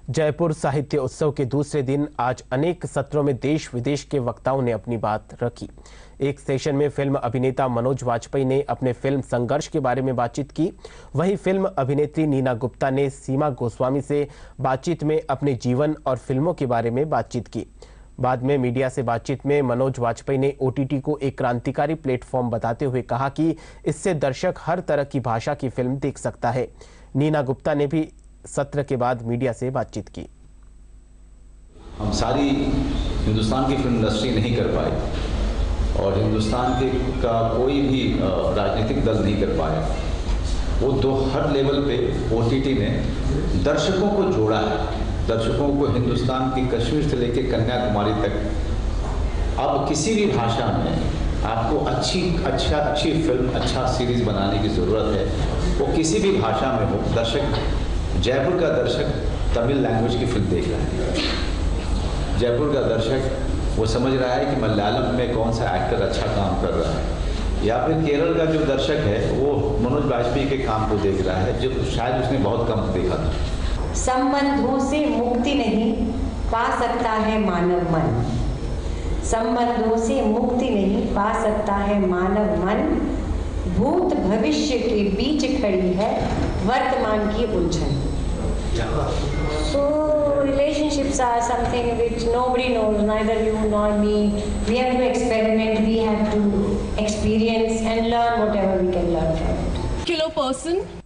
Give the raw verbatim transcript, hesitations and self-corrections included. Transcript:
जयपुर साहित्य उत्सव के दूसरे दिन आज अनेक सत्रों में देश विदेश के वक्ताओं ने अपनी बात रखी। एक सेशन में फिल्म अभिनेता मनोज वाजपेयी ने अपने फिल्म संघर्ष के बारे में बातचीत की। वहीं फिल्म अभिनेत्री नीना गुप्ता ने सीमा गोस्वामी से बातचीत में अपने जीवन और फिल्मों के बारे में बातचीत की। बाद में मीडिया से बातचीत में मनोज वाजपेयी ने ओटीटी को एक क्रांतिकारी प्लेटफॉर्म बताते हुए कहा कि इससे दर्शक हर तरह की भाषा की फिल्म देख सकता है। नीना गुप्ता ने भी सत्र के बाद मीडिया से बातचीत की। हम सारी हिंदुस्तान की फिल्म इंडस्ट्री नहीं कर पाए और हिंदुस्तान के का कोई भी राजनीतिक दल नहीं कर पाया। वो दो हर लेवल पे ओटीटी ने दर्शकों को जोड़ा है। दर्शकों को हिंदुस्तान की कश्मीर से लेकर कन्याकुमारी तक अब किसी भी भाषा में आपको अच्छी अच्छा अच्छी फिल्म अच्छा सीरीज बनाने की ज़रूरत है। वो किसी भी भाषा में हो, दर्शक जयपुर का दर्शक तमिल लैंग्वेज की फिल्म देख रहा है। जयपुर का दर्शक वो समझ रहा है कि मलयालम में कौन सा एक्टर अच्छा काम कर रहा है, या फिर केरल का जो दर्शक है वो मनोज वाजपेयी के काम को देख रहा है जो शायद उसने बहुत कम देखा था। संबंधों से मुक्ति नहीं पा सकता है मानव मन, संबंधों से मुक्ति नहीं पा सकता है मानव मन। भूत भविष्य के बीच खड़ी है वर्तमान की उलझन। So relationships are something which nobody knows, neither you nor me. We have to experiment, we have to experience and learn whatever we can learn from it. Killer person